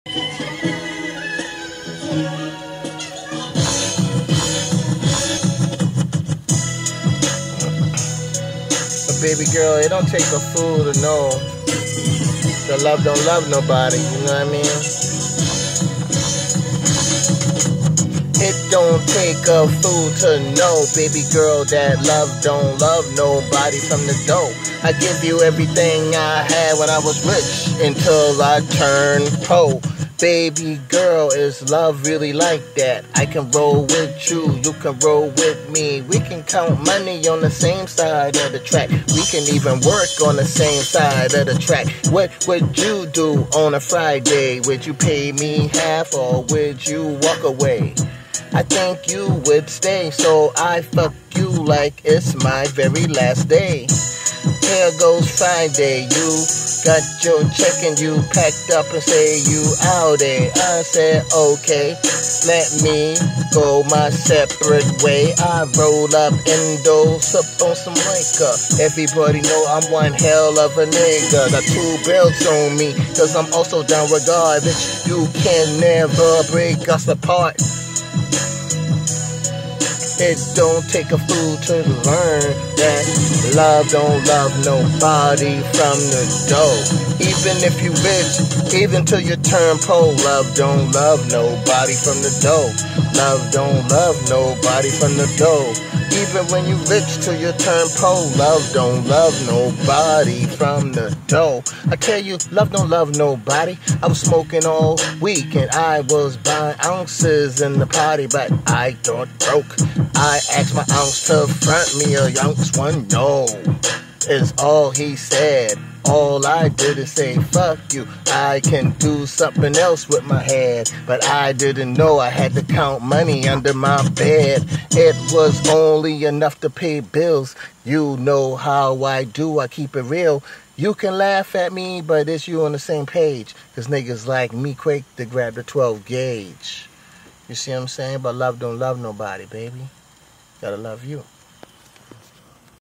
But baby girl, it don't take a fool to know that love don't love nobody, you know what I mean? It don't take a fool to know, baby girl, that love don't love nobody from the dough. I give you everything I had when I was rich until I turned pro. Baby girl, is love really like that? I can roll with you, you can roll with me. We can count money on the same side of the track. We can even work on the same side of the track. What would you do on a Friday? Would you pay me half or would you walk away? I think you would stay, so I fuck you like it's my very last day. Here goes Friday, you got your check and you packed up and say you out there. I said okay, let me go my separate way. I roll up indoors up on some liquor. Everybody know I'm one hell of a nigga. Got 2 belts on me, cause I'm also down with God. Bitch, you can never break us apart. It don't take a fool to learn that love don't love nobody from the dough. Even if you rich, even till you turn pro, love don't love nobody from the dough. Love don't love nobody from the dough. Even when you rich till you turn pro, love don't love nobody from the dough. I tell you, love don't love nobody. I was smoking all week and I was buying ounces in the party, but I thought broke. I asked my ounce to front me a ounce one, no, is all he said. All I did is say, fuck you, I can do something else with my head. But I didn't know I had to count money under my bed. It was only enough to pay bills. You know how I do, I keep it real. You can laugh at me, but it's you on the same page. Cause niggas like me quick to grab the 12 gauge. You see what I'm saying? But love don't love nobody, baby. Gotta love you.